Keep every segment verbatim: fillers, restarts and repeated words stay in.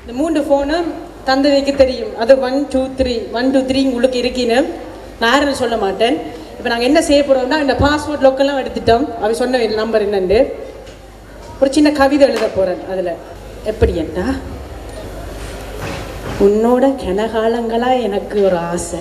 இந்த மூன்று ஃபோனும் தந்தைக்கு தெரியும். அது one two three one two three உங்களுக்கு இருக்குன்னு நான் யாரும் சொல்ல மாட்டேன். இப்போ நாங்கள் என்ன செய்ய போகிறோம்னா இந்த பாஸ்போர்ட் லொக்கெல்லாம் எடுத்துட்டோம். அவ சொன்ன நம்பர் என்னண்டு ஒரு சின்ன கவிதை எழுத போகிறேன். அதில் எப்படி என்ன உன்னோட கனகாலங்களா எனக்கு ஒரு ஆசை.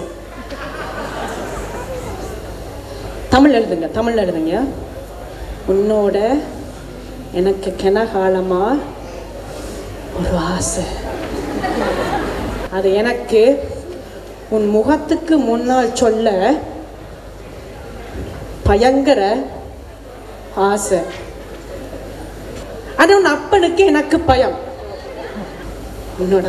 தமிழ் எழுதுங்க, தமிழ் எழுதுங்க. உன்னோட எனக்கு கனகாலமா ஒரு ஆசை, அது எனக்கு உன் முகத்துக்கு முன்னால் சொல்ல பயங்கர ஆசை. அது உன் அப்பனுக்கு எனக்கு பயம். உன்னோட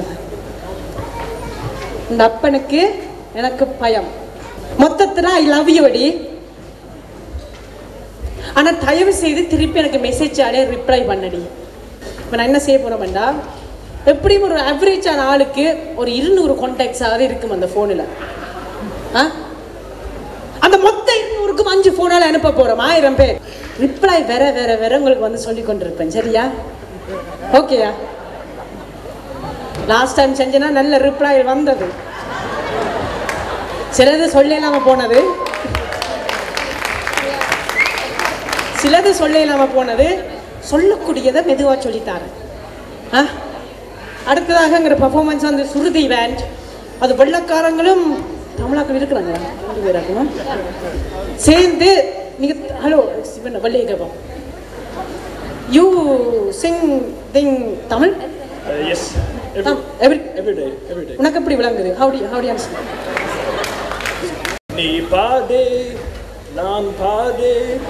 உன் அப்பனுக்கு எனக்கு பயம். மொத்தத்தில் ஐ லவ் யூ அடி. ஆனால் தயவு செய்து திருப்பி எனக்கு மெசேஜ் ஆடே ரிப்ளை பண்ணடி. இப்போ நான் என்ன செய்ய போகிறோம்டா, எப்படியும் ஒரு ஆவரேஜான ஆளுக்கு ஒரு இருநூறு கான்டாக்ட்ஸாவது இருக்கும் அந்த ஃபோனில். ஆ அந்த மொத்த இருநூறுக்கும் அஞ்சு ஃபோனால் அனுப்ப போகிறோம். ஆயிரம் பேர் ரிப்ளை வேற வேற வேற உங்களுக்கு வந்து சொல்லி கொண்டிருப்பேன். சரியா? ஓகேயா? லாஸ்ட் டைம் செஞ்சேன்னா நல்ல ரிப்ளை வந்தது. சிலது சொல்ல இல்லாம போனது, சிலது சொல்ல இல்லாம போனது. சொல்லக்கூடியதை மெதுவாக சொல்லித்தாரேன். ஆ அடுத்ததாகங்கிற பர்ஃபார்மன்ஸ் வந்து சுருதி பேண்ட். அது வெள்ளக்காரங்களும் தமிழாக்கள் இருக்கிறாங்களா ரெண்டு பேராக்கும் சேர்ந்து நீங்கள் ஹலோ சிவன் வள்ளியை கேட்போம். You sing thing Tamil? Yes, every everyday everyday. உனக்கு எப்படி விளங்குது? Howdy howdy answer. நீ பாதே நான் பாதே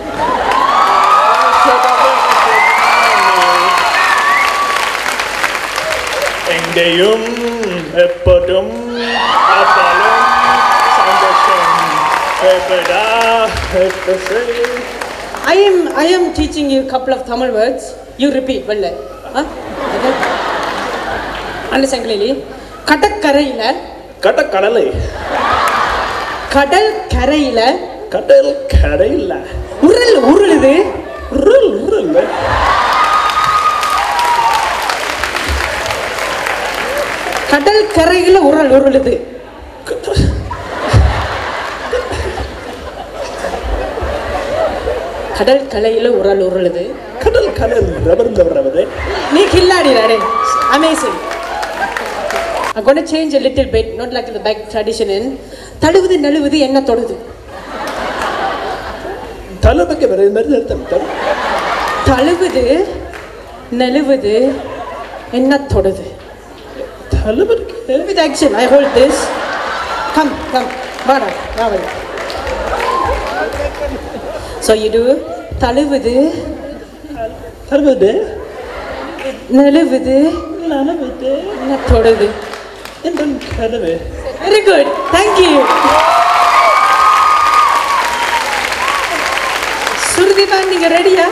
எங்கேயும் எப்போதும் அப்பலும் சந்தோஷம். எப்படா எப்பசே. I am I am teaching you a couple of Tamil words. You repeat. வெள்ள ஆ ஓகே understand clearly. கடற்கரையில கடற்கடலை கடல் கரையில கடல் கரையில உருள் உருளுது உருள் உருள். கடல் கரையில உருள் உருளுது. கடல் கரையில உருள் உருளுது. கடல் கடல் ரபர்ந்த ரபரே. நீ கில்லாடிடாடே. Amazing. I'm going to change a little bit, not like the back tradition in. தழுவுது நழுவுது என்ன தொடுது? தலபக்கு வர மாதிரி அர்த்தம். தழுவுது நழுவுது என்ன தொடுது? தலபக்கு with action. I hold this. Come, come. வாடா, வா வா. So you do தழுவுது தழுவுது நழுவுது நழுவுது என்ன தொடுது? இந்த கதவு. Very good. Thank you. சுருதிபா நீங்க ரெடியா?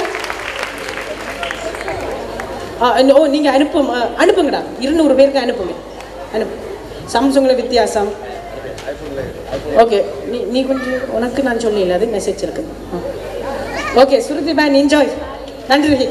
ஓ நீங்க அனுப்ப அனுப்புங்கடா. இருநூறு பேருக்கு அனுப்புங்க. அனுப்பு. சாம்சங்கில் வித்தியாசம். ஓகே நீ நீ கொஞ்சம் உனக்கு நான் சொல்லல, அது மெசேஜ் இருக்கு. Okay Shruti band enjoy. நன்றி.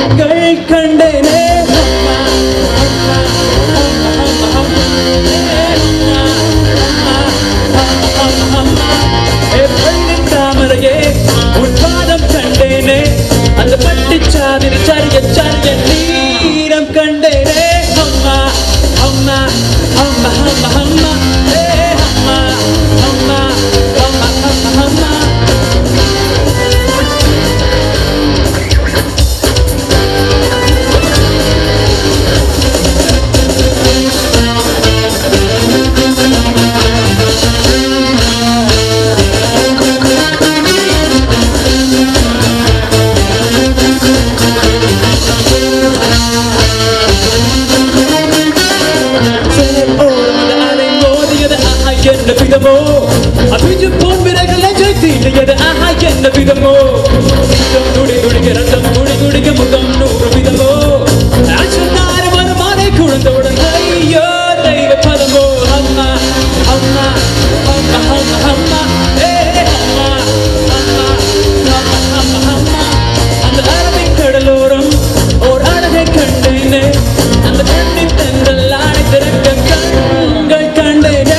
கண்கள் கண்டேனே தாமரையே உன் பாதம் கண்டேனே அந்த பட்டு சாதிரி சரிய சரிய நீரம் கண்டேனே அம்மா அம்மா அம்மா அம்மா அம்மா ஏ அம்மா அம்மா அம்மா அம்மா அம்மா என்ன விதமோ அபிஜு போன் விரகல ஜெயித்தீலையது ஆஹா என்ன விதமோ ரத்தம் துடி துடிக்க ரத்தம் குடி குடிக்க முகம் நூறு விதமோ ஆச்சனாறு மனமானை குழந்தவுடன் ஐயோ தெய்வ பதமோ அம்மா அம்மா அம்மா அம்மா அம்மா ஏ அம்மா அம்மா அம்மா அம்மா அம்மா அந்த அரபிக் கடலோரம் ஓர் அழகை கண்டேனே அந்த கண்ணின் தென்றல் ஆடை திறக்க கண்கள் கண்டேனே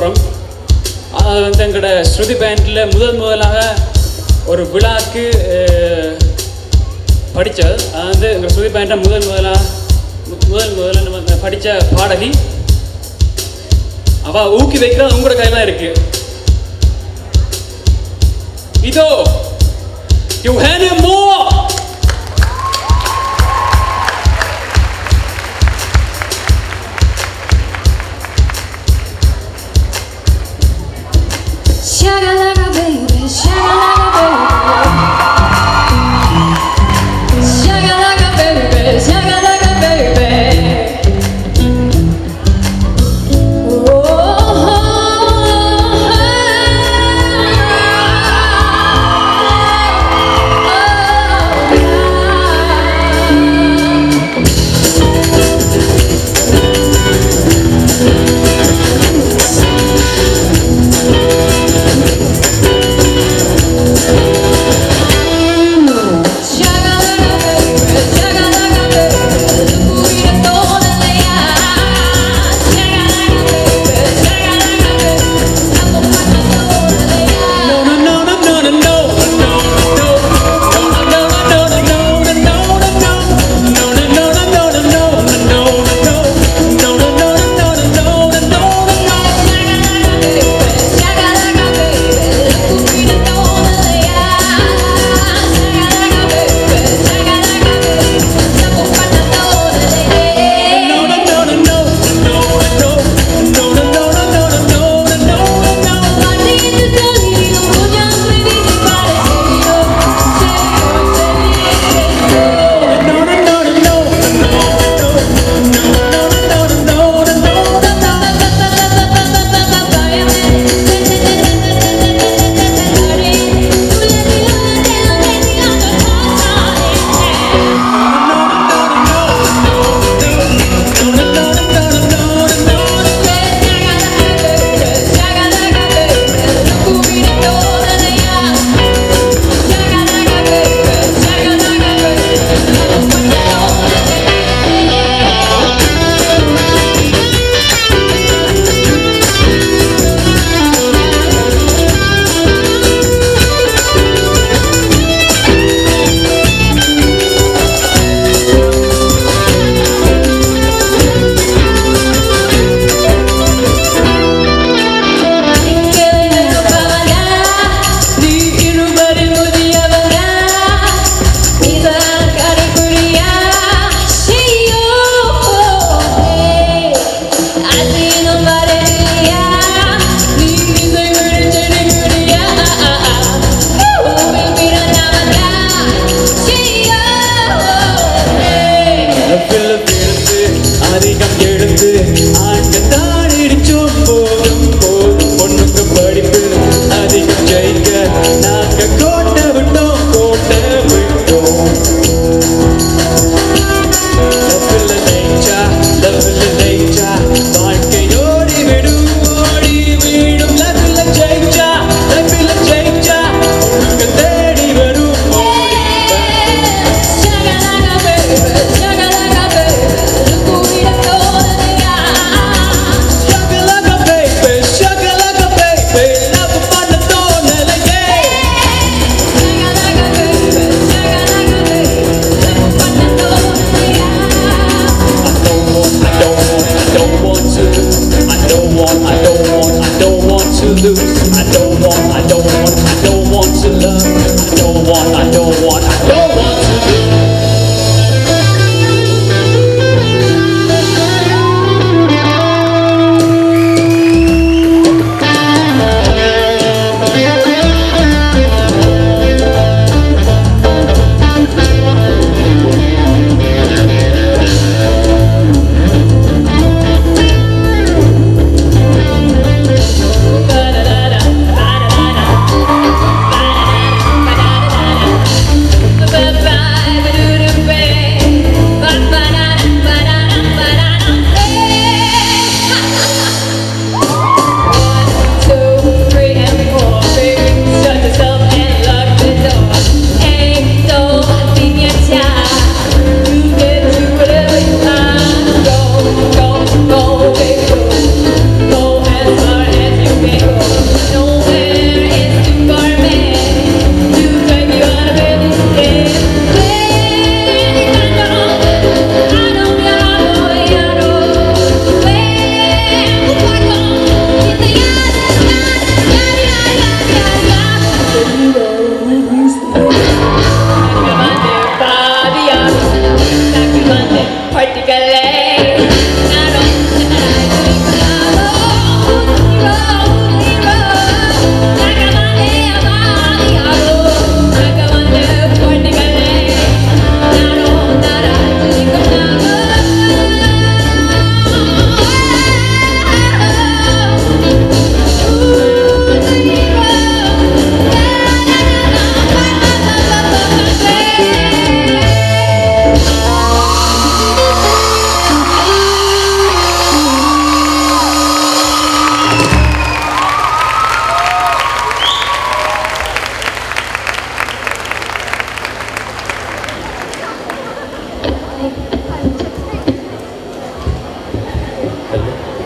போகிறோம். அது வந்து எங்களோட ஸ்ருதி பேண்டில் முதல் முதலாக ஒரு விழாக்கு படித்தது. அது வந்து எங்கள் ஸ்ருதி பேண்டில் முதல் முதலாக முதல் முதல்ல நம்ம படித்த பாடகி. அவள் ஊக்கி வைக்கிறது உங்களோட கையில் தான் இருக்குது. இதோ Eugenia Moore. Shagalaka baby, shagalaka baby, shagalaka baby, shagalaka baby.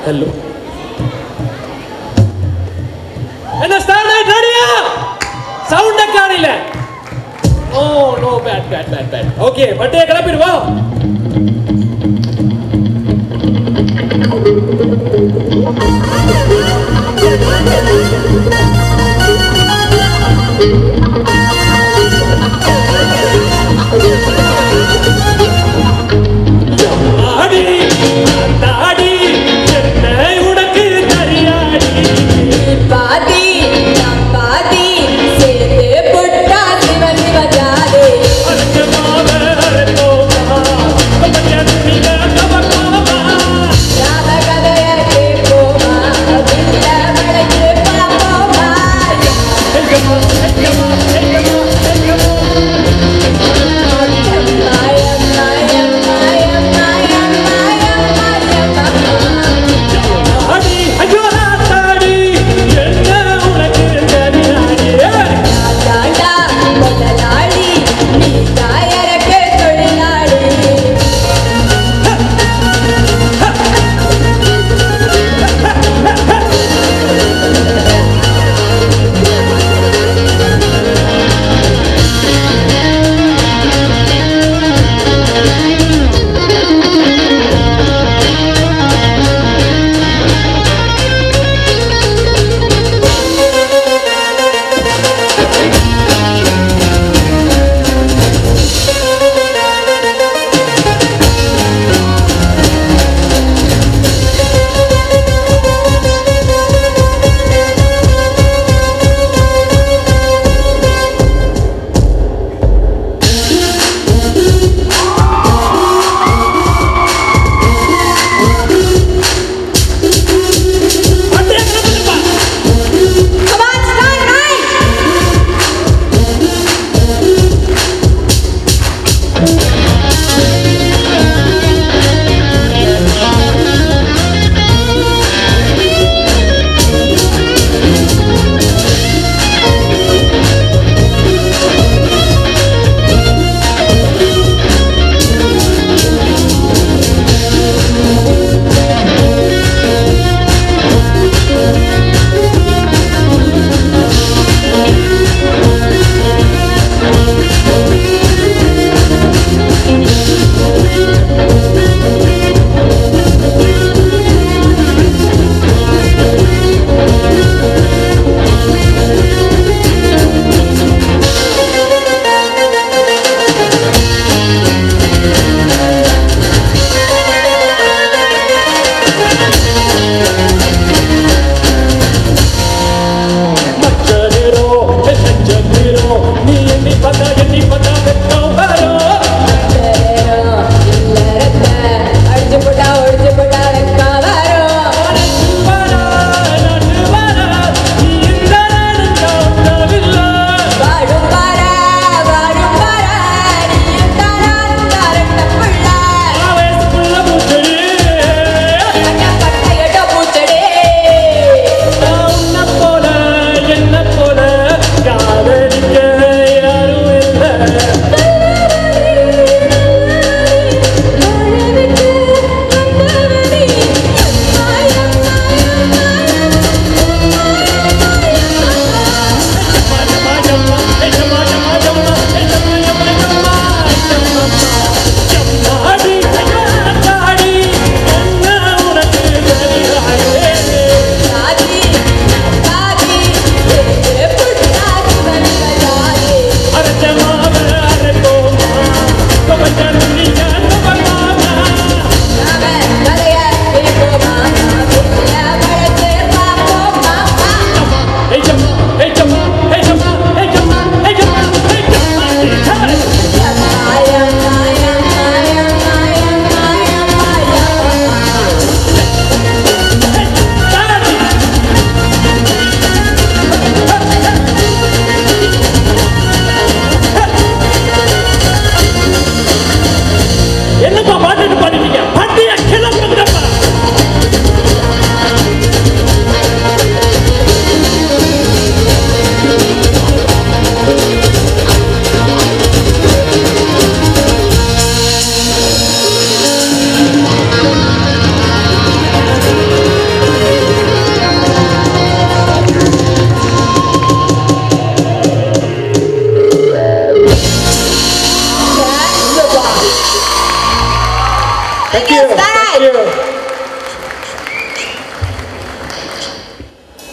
கல்லு. என்ன ஸ்டார்ட் ரெடியா? சவுண்ட காணல. Oh no bad bad bad bad. Okay பட்டே கிளப்பிடுவா. ஆடி தாடி என்னை உனக்கு தரியாடி பாதி பாதி சேர்த்து புட்டா சிவ சிவ ஜாதே அடக்கு மாவே தோமா கபடியா நீங்க கபகாமா ராத கதைய கேப்போமா வில்ல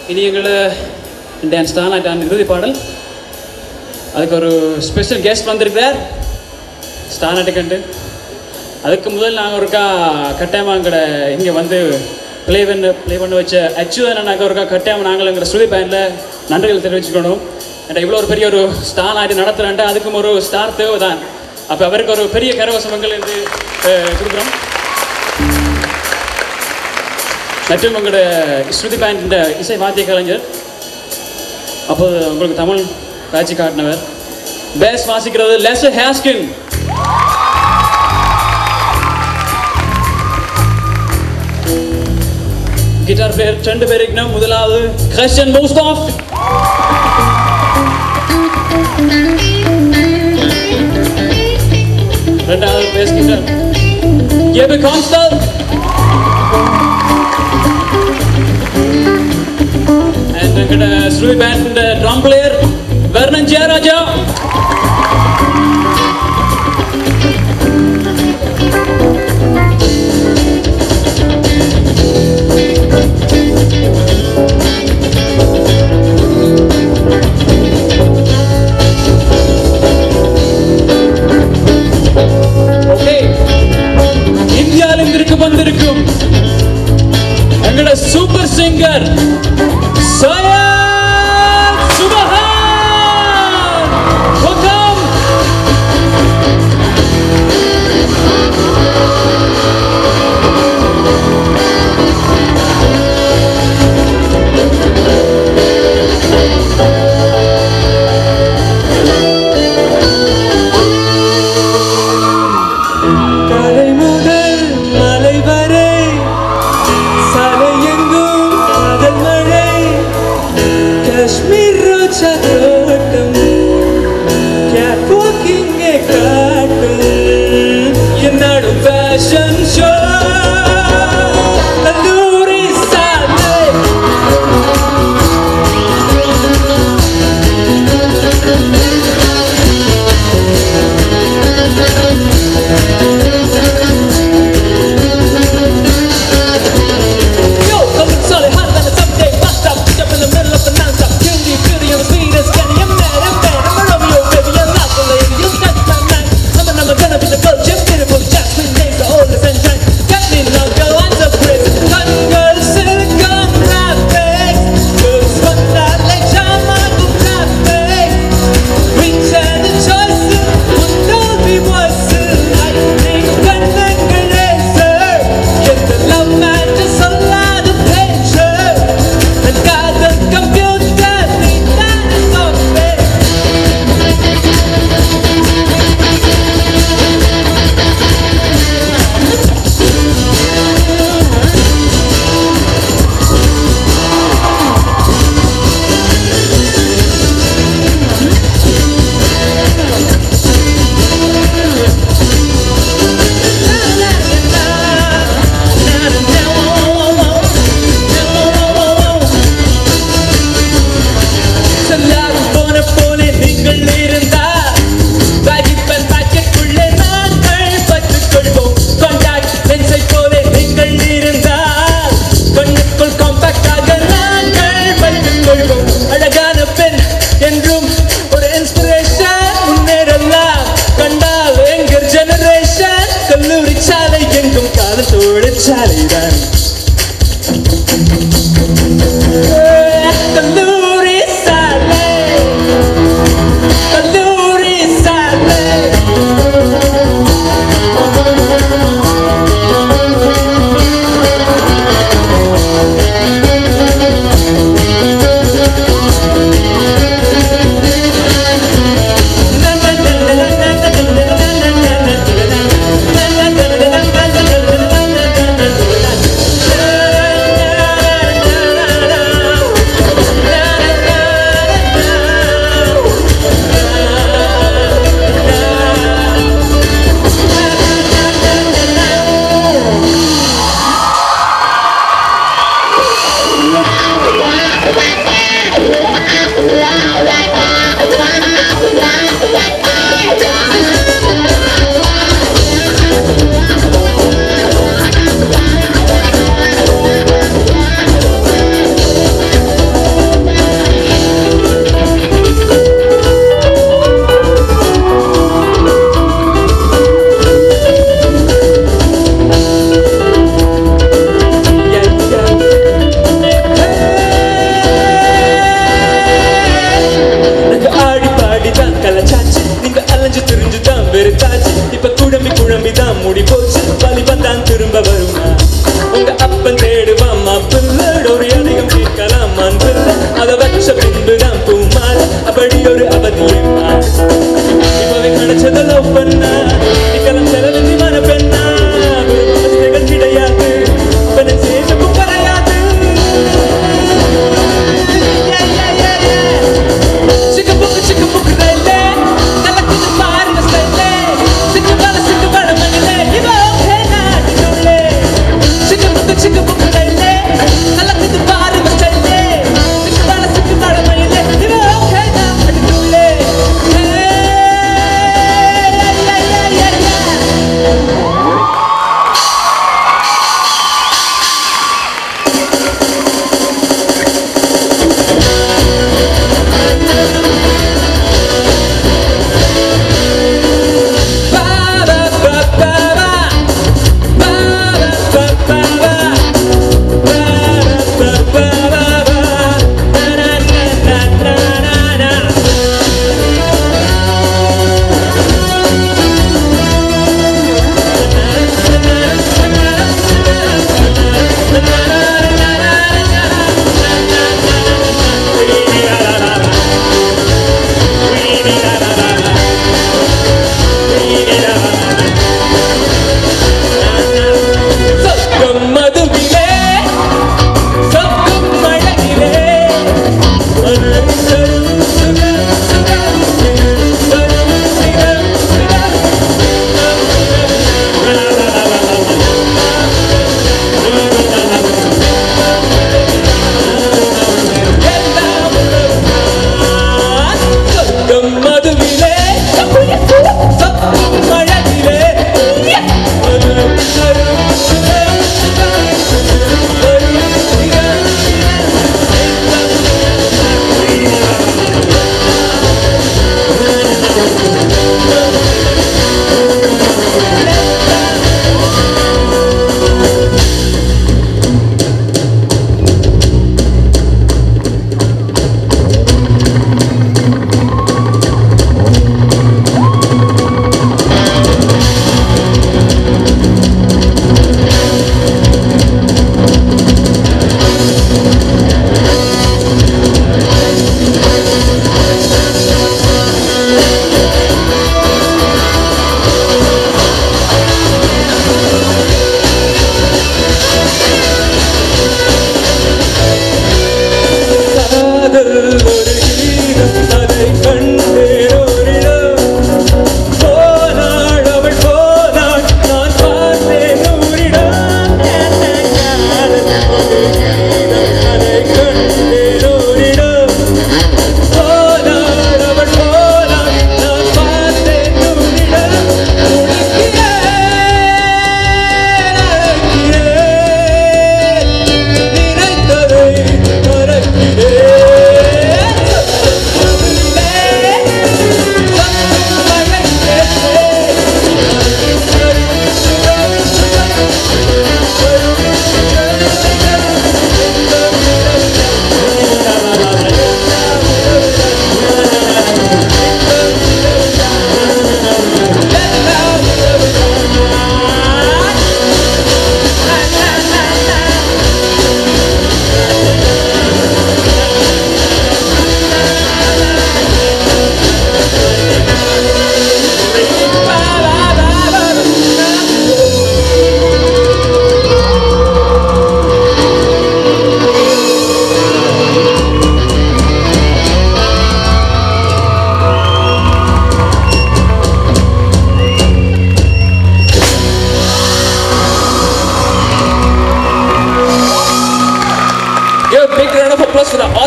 இனி எங்களை டான்ஸ் தான் ஆட்டான் இறுதி பாடல். அதுக்கு ஒரு ஸ்பெஷல் கெஸ்ட் வந்திருக்கிறார் ஸ்டார் நாட்டுக்கண்டு. அதுக்கு முதல் நாங்கள் ஒருக்கா கட்டாயமாக எங்கட இங்கே வந்து ப்ளே பண்ண ப்ளே பண்ண வச்ச அச்சுவன் நாங்கள் ஒருக்கா கட்டாயமாக நாங்கள் எங்கள் ஸ்ருதி பேண்டில் நன்றிகள் தெரிவிச்சுக்கணும். ஏன்னா இவ்வளோ ஒரு பெரிய ஒரு ஸ்டார் நாட்டி நடத்துகிறேன்ட்டு அதுக்கும் ஒரு ஸ்டார் தேவை தான். அப்போ அவருக்கு ஒரு பெரிய கரவசமங்கள் என்று கொடுக்குறோம். மற்றும் உங்களோட ஸ்ருதி பேண்ட் இசை வாத்திய கலைஞர் அப்போது உங்களுக்கு தமிழ் காட்சி காட்டினவர். பேஸ் வாசிக்கிறது லெசர் ஹேஸ்கின். கிட்டார் பிளேயர் ரெண்டு பேர் இருக்கணும். முதலாவது கிறிஸ்டியன் மோஸ்டாஃப், ரெண்டாவது bass guitar Jeppe Konstad, and எங்கட Shruti band drum player Varnan Jeyaraja. வந்திருக்கும் எங்கட super singer Syed Subhan. Welcome.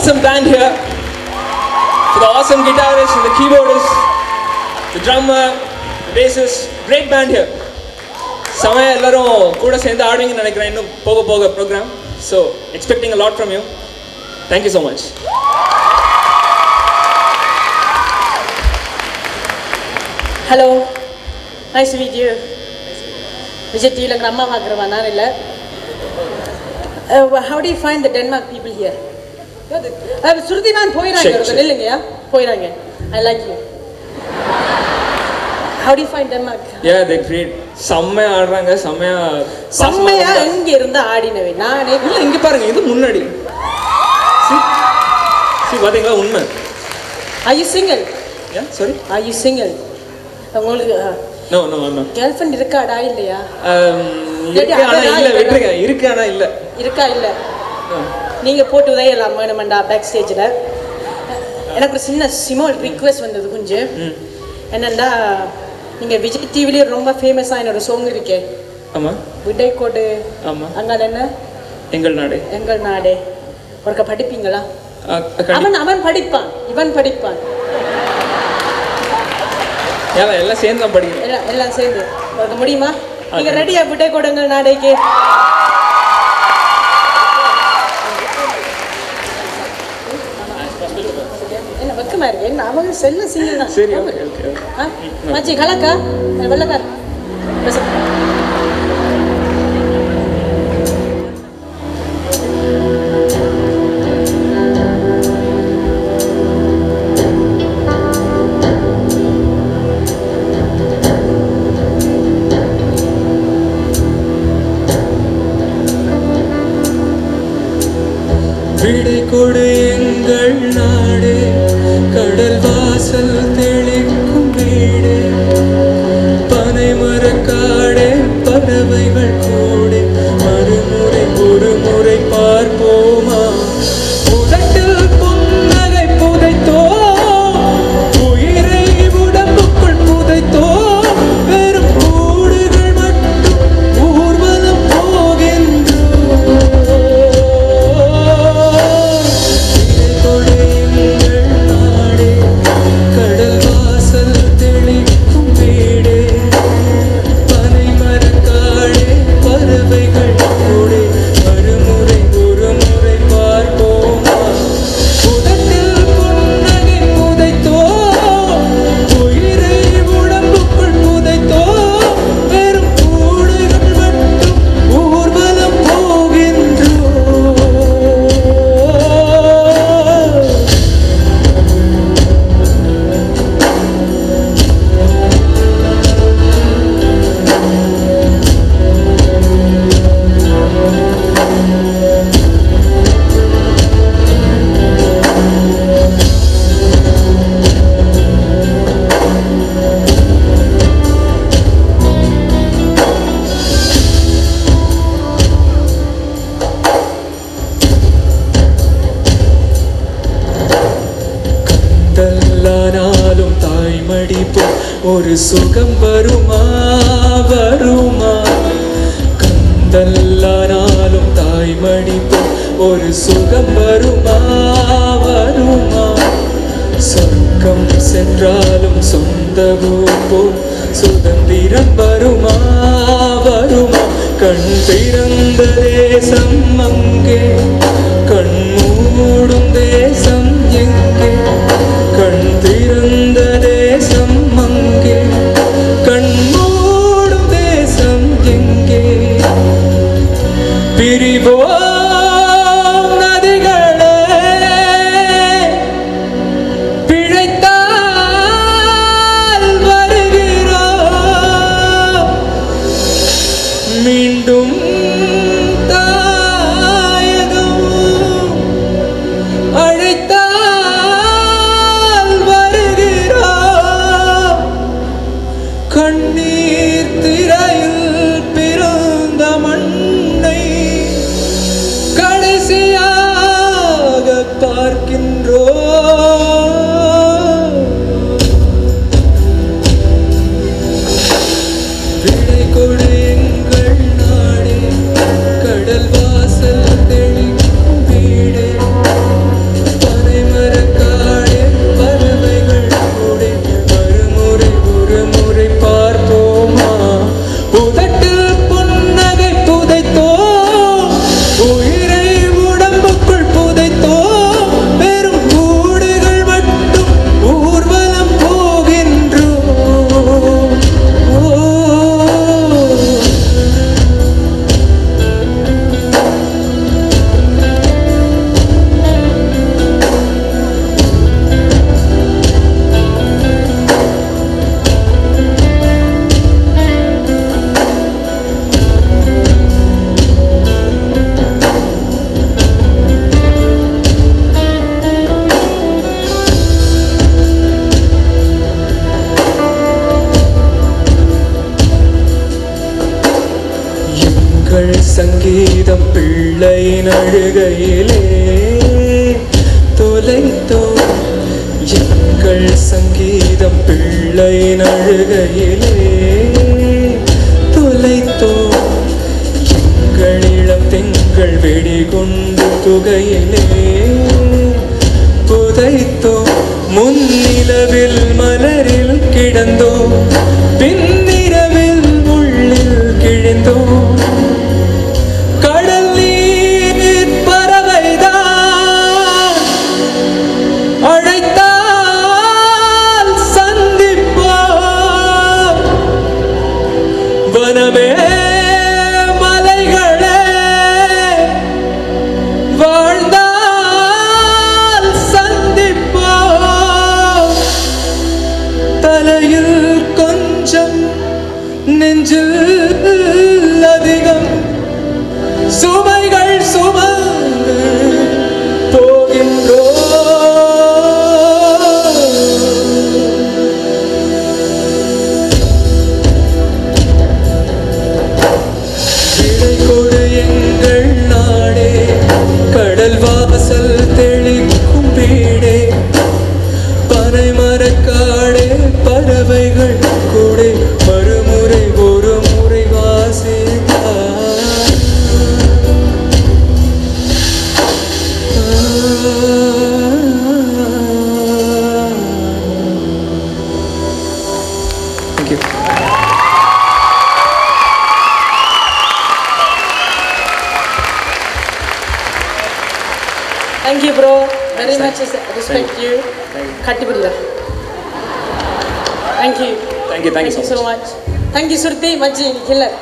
awesome band here, for the awesome guitarist and the keyboardist, the drummer, the bassist. Great band here. Samaya ellarum kuda sendu aadinga nenikiren innum poga poga program. So expecting a lot from you. Thank you so much. Hello, nice to meet you. Vijay T. Like Ramma Magrava naan illa. How do you find the Denmark people here? Uh, Shruti man poiranga nillunga poiranga. I like you. How do you find Denmark? Yeah, they great. Samaya aadranga, samaya samaya enga irundha aadinave naane illa inga parunga idu munnadi. See, see vadinga unma. Are you single? Yeah, sorry. Are you single? உங்களுக்கு no no I'm not. girlfriend இருக்காடா இல்லையா? um இருக்கு ஆனா இல்ல விட்டுருங்க. இருக்கு ஆனா இல்ல. இருக்கா இல்ல. நீங்க போட்டு உதையலாம் வேணும்டா பேக் ஸ்டேஜ்ல. எனக்கு ஒரு சின்ன சிமல் ரிக்வெஸ்ட் வந்தது கொஞ்சம். என்னன்னா நீங்க விஜய் டிவில ரொம்ப ஃபேமஸ் ஆன ஒரு சாங் இருக்கே. ஆமா. விடை கோடு. ஆமா. அங்க என்ன? எங்கள் நாடு. எங்கள் நாடு. ஒருக்க படிப்பீங்களா? அவன் அவன் படிப்பான். இவன் படிப்பான். எல்லாம் எல்லாம் சேர்ந்து தான் படிக்கிறோம். எல்லாம் எல்லாம் சேர்ந்து. ஒருக்க முடியுமா? நீங்க ரெடியா விடை கோடுங்கள் நாடைக்கு? என்ன வெக்கமா இருக்கு? என்ன அவங்க செல்ல சிங்கிள் தான். சரி ஓகே ஓகே. ஆ மச்சி கலக்கா? வெள்ளக்கார. பஸ் விடை கொடு எங்கள் நாடு, கடல் வாசல் தெளிக்கும் வீடு, பனை மரக்காடு, பறவைகள் கூடு, மறுமுறை ஒரு முறை பார்ப்போமா? உதட்டில் புன்னகை புதைத்தோ, உயிரை உடம்புக்குள் புதைத்தோ, வெறும் கூடுகள் மட்டும் ஊர்வலம் போகின்றோ. ஒரு சுகம் வருமா வருமா, கந்தல்லானாலும் தாய்மடிப்பு ஒரு சுகம் வருமா வருமா, சொர்க்கம் சென்றாலும் சொந்த ஊர் போல் சுதந்திரம் வருமா வருமா, கண் திறந்த தேசம் அங்கே, கண் மூடும் தேசம் எங்கே, கண் திறந்த தேசம் அங்கே, கண் மூடும் தேசம் எங்கே, பிரிவோம் நதிகளே பிழைத்தால் வருகிறோம், மீண்டும் தாயகம் அழைத்தால் வருகிறோம், கண்ணீர் திரையில் பிறந்த மண்ணை கடைசியாக பார்க்கின்றோம். விடை கொடு எங்கள் நாடே, கடல் வாசல் தெளிக்கும் வீடே, உன் அழுகையிலே தொலைத்தோ எங்கள் இளம் திங்கள் வெடிகொண்டு துகையிலே புதைத்தோ முன்னிலவில் மலரில் கிடந்தோ பின்னிரவில் உள்ளில் கிழிந்தோ கடல் நீர் பறவைதான் அழைத்தால் சந்திப்போம் வனமே மலைகளே வாழ்ந்தால் சந்திப்போம் தலையில் கொஞ்சம் நெஞ்சில் அதிகம் சுமைகள் சுமந்து போகின்றோ விடை கொடு எங்கள் நாடே கடல் வாசல் தெளிக்கும் வீடே பனை மரக்காடே பறவைகள் கூட மறுமுறை ஒரு முறை வாசித்தார் Thank you. Thank you, bro. Very much respect you. Kattipudira. Thank you. Thank you, thank you so so much. Thank you, Surti, Majji, killer.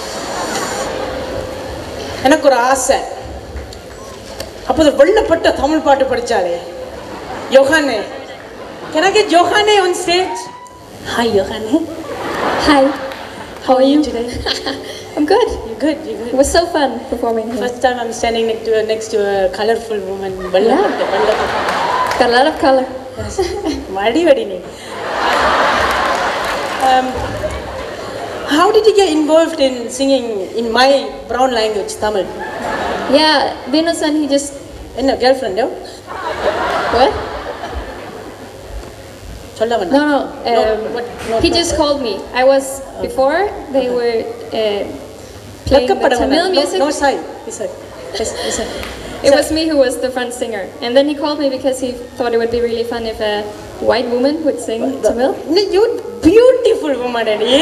எனக்கு ஒரு ஆசை அப்போது வெள்ளப்பட்ட தமிழ் பாட்டு படித்தாலே யோகானே Can I get Johane on stage? Hi, Johane. Hi. How are you today? I'm good. You're good, you're good. It was so fun performing here. First time I'm standing next to a, next to a colorful woman. வெள்ளப்பட்ட வெள்ளப்பட்ட Got a lot of color. மடி வடி நீ Um, how did you get involved in singing in my brown language, Tamil? Yeah, Vinosan, he just. என்ன girlfriend? Yo? What? சொல்ல No, வேண்டாம். no. Um, what- no, he no. just called me. I was before they were uh, playing the வெட்கப்பட Tamil வேண்டாம். No, music. no side. He said. Yes, he said. It was me who was the front singer, and then he called me because he thought it would be really fun if a white woman would sing Tamil. You beautiful woman, Daddy.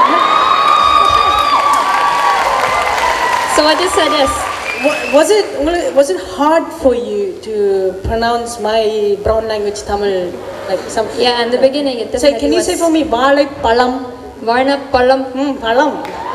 So I just said yes. Wa- Was it was it hard for you to pronounce my brown language Tamil like some? Yeah, in the beginning it Say, definitely can you was. say for me, Balai Palam? Varna Palam. Hmm, Palam.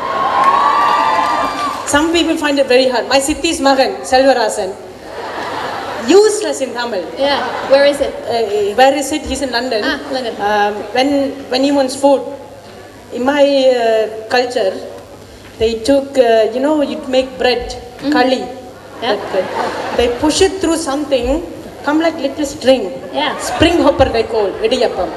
Some people find it very hard. My Sithi's Magan, Selvarasan, useless in Tamil. Yeah, where is it? Uh, where is it? He's in London. Ah, London. Um, when when he wants food, in my uh, culture, they took uh, you know you make bread, kali. Yeah. That bread. They push it through something, come like little string. Yeah. Spring hopper they call idiyappam.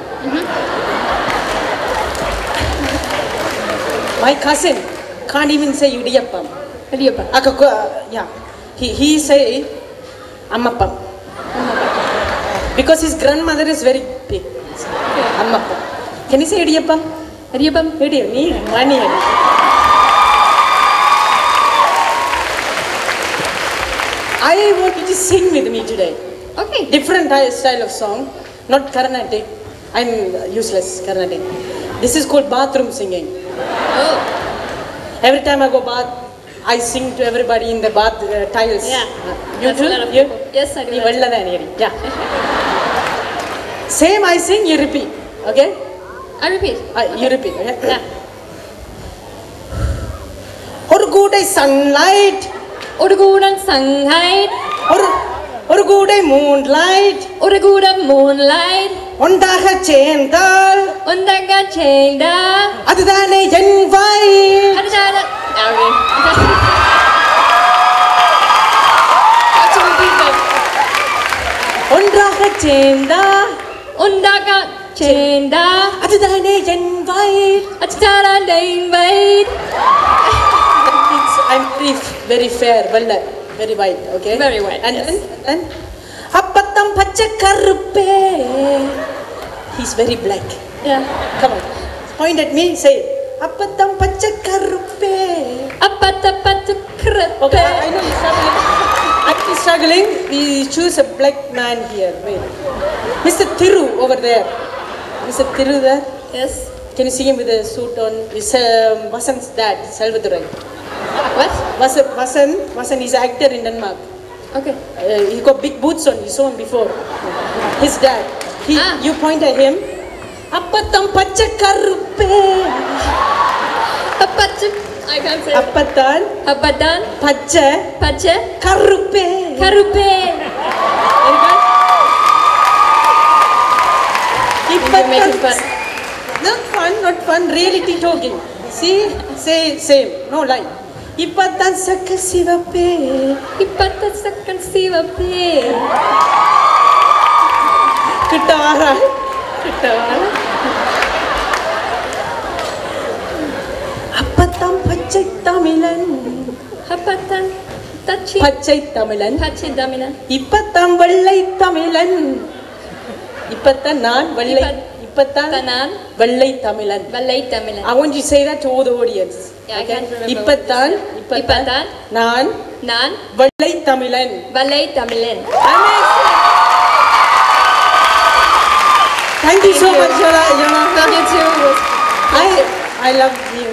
My cousin can't even say idiyappam. Riyappa. Aka, yeah, he he say amappam because his grandmother is very big. Amappam. Can you say idiyappam? Riyappam. Idiyo, nee money. I want you to sing with me today. Okay. Different ty- style of song, not Carnatic. I'm useless Carnatic. This is called bathroom singing. Oh. Every time I go bath, I sing to everybody in the bath uh, tiles. Yeah. Uh, you That's do? a lot of You? people. Yes, I do You that. well than any. Yeah. Same I sing, you repeat. Okay? I repeat. Uh, you repeat. Okay? Yeah. ஒரு கூடை sunlight, ஒரு கூடம் sunlight, ஒரு ஒரு கூடை moonlight, ஒரு கூடம் moonlight, ஒன்றாக சேர்ந்தால் ஒன்றாக சேர்ந்தா அதுதானே என் wife. அதுதான். Okay. Have to repeat that. ஒன்றாக சேர்ந்தா ஒன்றாக சேர்ந்தா அதுதானே என் wife. அதுதான் என் wife. It's, I'm very, very fair, well, very white, okay? Very white, And yes. then, and அப்பத்தம் பச்சை கருப்பே. He's very black. Yeah. Come on. Point at me, say it. Appatham pacha karuppe. Apata pata Okay, I, I krappe. know you're struggling. I'm struggling. We choose a black man here. Wait. Mister Thiru over there. Mister Thiru there. Yes. Can you see him with a suit on? It's um, Vasant's dad, Salvatore. What? Vasan, Vasan, Vasan is an actor in Denmark. Okay. Uh, he got big boots on. You saw him before. His dad. He, Ah. You point at him. Appatham pacha karuppe. Apata. I can't say. Appathan Apadan. pacha Pacha. karuppe. Karupe. Very good. You're making fun. Not fun, not fun. Reality talking. See, say same. No lie. Ipathan sakka sivappe. Ipata sakan sivappe. Kitara. Kitara. Appatham pachai tamilan. Apatan. Tachi. Pachai tamilan. Pachi damina. Ippatham vellai tamilan. Ipathan நான் வெள்ளை Ipat- இப்பத்தான் Tanan. வெள்ளை தமிழன். Valai tamilan. I want you to say that to all the audience. Yeah, I can't remember. இப்பத்தான் இப்பத்தான் Ipatan. நான் Nan. வெள்ளை தமிழன். Valai tamilan. Amazing. Thank you so Thank you. much, Jonathan. Thank you too. I I love you.